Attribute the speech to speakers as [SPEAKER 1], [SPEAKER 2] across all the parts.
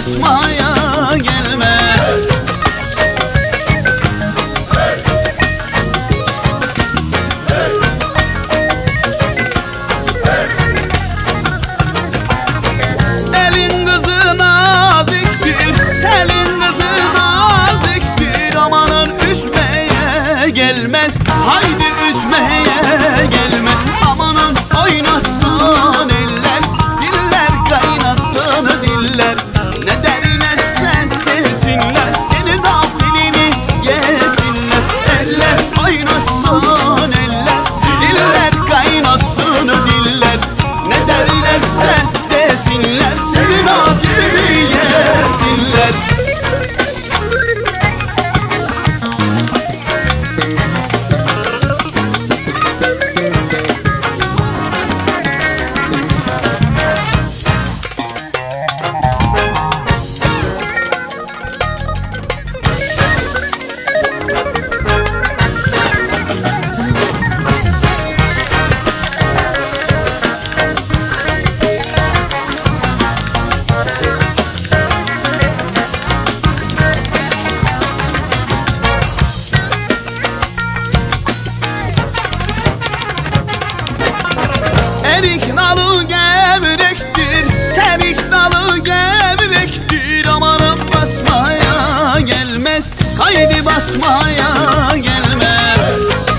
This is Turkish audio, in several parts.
[SPEAKER 1] basmaya gelmez. Elin kızı naziktir, elin kızı naziktir, amanın üzmeye gelmez, haydi üzmeye gelmez. Amanın oynasın eller, diller kaynasın diller, ne derlerse desinler, senin dilini yesinler. Eller oynasın eller, diller kaynasın diller, ne derlerse desinler, senin dilini yesinler. Erik dalı gevrektir, erik dalı gevrektir, amanın basmaya gelmez, haydi basmaya gelmez.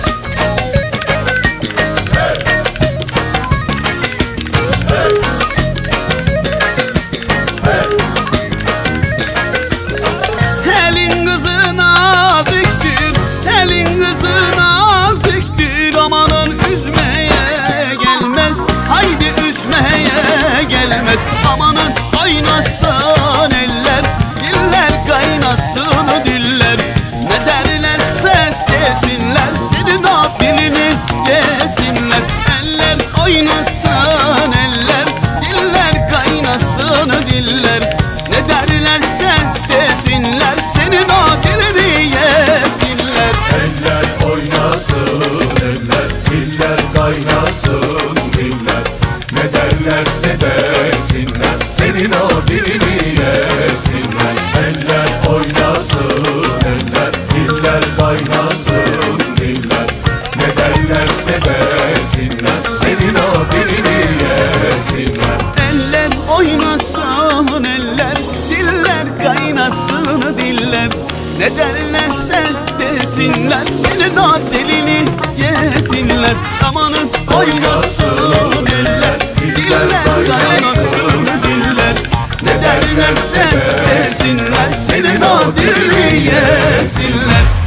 [SPEAKER 1] Elin kızı naziktir, elin kızı naziktir, amanın üzmeye gelmez, haydi üzmeye gelmez. Amanın oynasın eller, diller kaynasın diller, ne derlerse desinler, senin dilini yesinler. Eller oynasın eller, diller kaynasın diller, ne derlerse desinler, senin dilini yesinler.
[SPEAKER 2] Eller oynasın eller, diller kaynasın diller, ne derlerse desinler, senin o dilini yesinler. Eller oynasın eller, diller kaynasın diller, ne derlerse desinler, senin o dilini yesinler.
[SPEAKER 1] Eller oynasın eller, diller kaynasın diller, ne derlerse desinler, senin o dilini yesinler. Amanın oynasın eller, diller kaynasın diller, ne derlerse desinler, senin o dilini yesinler.